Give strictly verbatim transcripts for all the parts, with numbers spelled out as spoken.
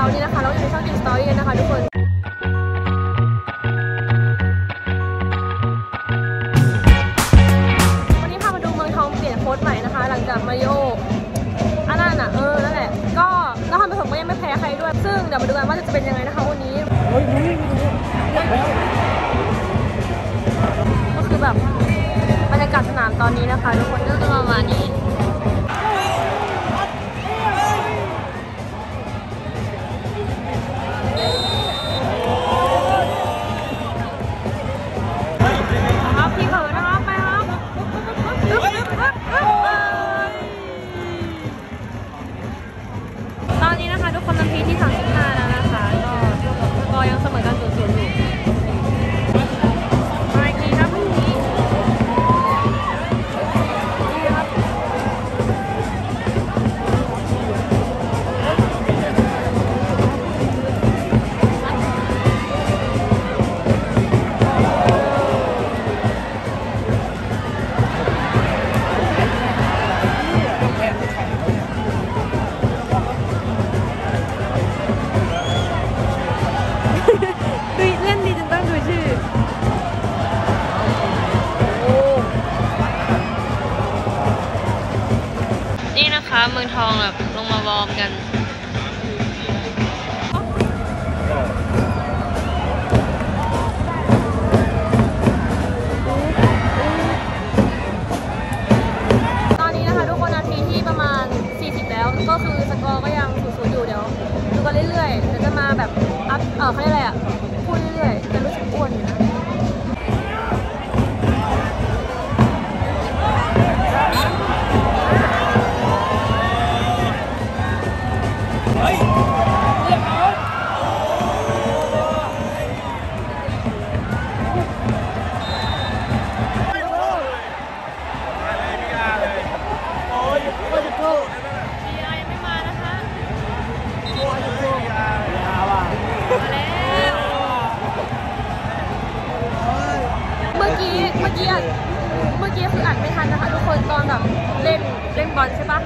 วันนี้นะคะเราอยู่ในช่อง Dream Story กันนะคะทุกคนวันนี้พามาดูเมืองทองเปลี่ยนโค้ชใหม่นะคะหลังจากมาริโออันนั้นอ่ะเออนั่นแหละก็นครปฐมก็ยังไม่แพ้ใครด้วยซึ่งเดี๋ยวมาดูกันว่าจะเป็นยังไงนะคะวันนี้ก็คือแบบบรรยากาศสนามตอนนี้นะคะทุกคนก็จะประมาณนี้เมืองทองแบบลงมาวอร์มกันตอนนี้นะคะทุกคนนาทีที่ประมาณสี่สิบแล้วก็คือสกอร์ก็ยังสูงๆอยู่เดี๋ยวดูกันเรื่อยๆเดี๋ยวจะมาแบบอัพเออเขาเรียกอะไรอ่ะพูดเรื่อยๆจะรู้สึกอ้วนอยู่นะเมื่อกี้เมื่อกี้เมื่อกี้คืออ่านไม่ทันนะคะทุกคนตอนแบบเล่นเล่นบอลใช่ปะ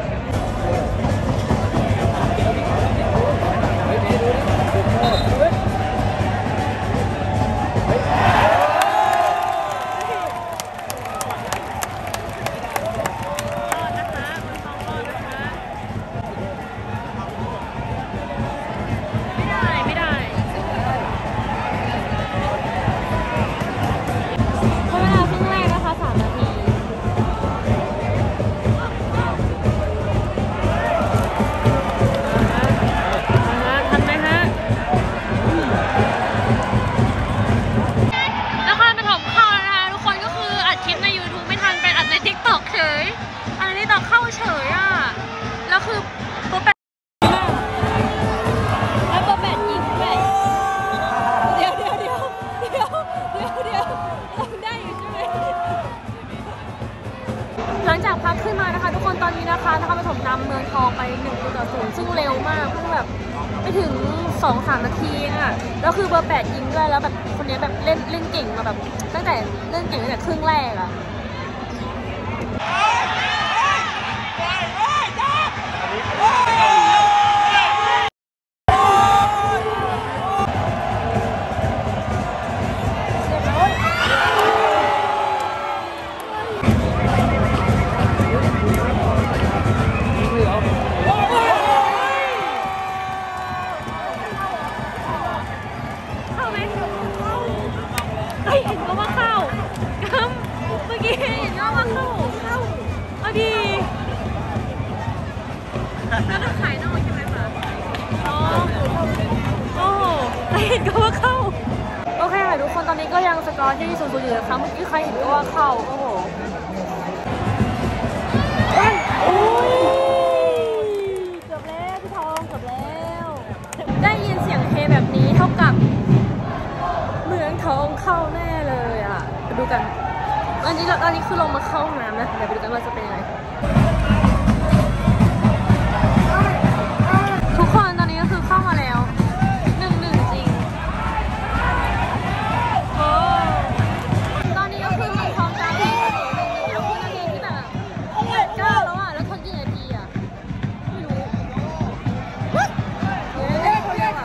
หลังจากพักขึ้นมานะคะทุกคนตอนนี้นะคะนครปฐมนำเมืองทองไปหนึ่งต่อศูนย์ซึ่งเร็วมากเพิ่งแบบไม่ถึง สองถึงสาม นาทีอ่ะแล้วคือเบอร์แปดยิงด้วยแล้วแบบคนนี้แบบเล่นเล่นเก่งมาแบบตั้งแต่เล่นเก่งตั้งแต่ครึ่งแรกอ่ะเห็นก็ว่าเข้าเมื่อกี้เห็นก็ว่าเข้าเข้าเอาดีแล้วต้องขายนอกใช่ไหมคะอ๋อโอ้โหเห็นก็ว่าเข้าโอเคค่ะทุกคนตอนนี้ก็ยังสกอร์ที่ศูนย์ศูนย์อยู่นะคะเมื่อกี้ใครเห็นก็ว่าเข้าโอ้โหโอ้ยเกือบแล้วพี่ทองเกือบแล้วได้ยินเสียงเฮแบบนี้เท่ากับเมืองทองเข้าแน่เลยอ่ะไปดูกันอันนี้อันนี้คือลงมาเข้าห้องน้ำนะเดี๋ยวไปดูกันว่าจะเป็นยังไงทุกคนตอนนี้ก็คือเข้ามาแล้วหนึ่งหนึ่งจริงโอ้ตอนนี้ก็คือเมืองทองตามที่หนึ่งหนึ่งแล้วคือนาทีที่แบบเก้าแล้วอ่ะแล้วทนกี่นาทีอ่ะไม่รู้เฮ้ย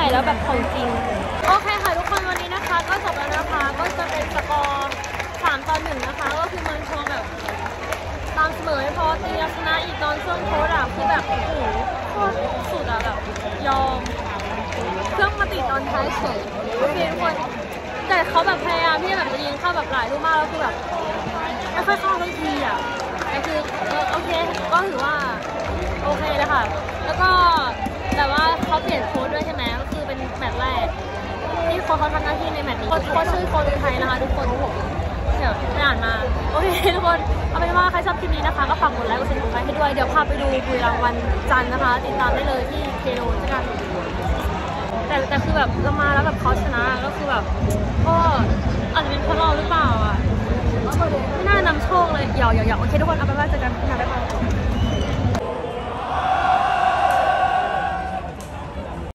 แล้วแบบของจริงโอเคค่ะทุกคนวันนี้นะคะก็จบแล้วนะคะก็จะเป็นสกอร์สามต่อหนึ่งนะคะก็คือเมืองทองแบบตามเสมอพอตีแล้วชนะอีกตอนช่วงโค้ดอ่ะคือแบบโอ้โหโคตรสุดอ่ะแบบยอมเครื่องมาติดตอนท้ายเฉยโอเคทุกคนแต่เขาแบบพยายามที่แบบจะยิงเข้าแบบหลายลูกมากแล้วคือแบบไม่ค่อยเข้าทั้งทีอ่ะแต่คือเออโอเคก็ถือว่าโอเคเลยค่ะแล้วก็แต่ว่าเขาเปลี่ยนโค้ดด้วยใช่ไหมก็คือเป็นแมตช์แรกที่โค้ดเขาทำหน้าที่ในแมตช์นี้โค้ดชื่อโค้ดไทยนะคะทุกคนเดี๋ยวไปอ่านมาโอเคทุกคนเอาเป็นว่าใครชอบคลิปนี้นะคะก็ฝากกดไลค์กดแชร์กดไลค์ให้ด้วยเดี๋ยวพาไปดูบุรีรัมย์วันจันทร์นะคะติดตามได้เลยที่เคโรใช่ไหมแต่แต่คือแบบเรามาแล้วแบบเขาชนะก็คือแบบก็อาจจะเป็นเพราะเราหรือเปล่าอ่ะไม่น่านำโชคเลยหยอกหยอกหยอกโอเคทุกคนเอาไปว่าเจอกันนะบ๊ายบาย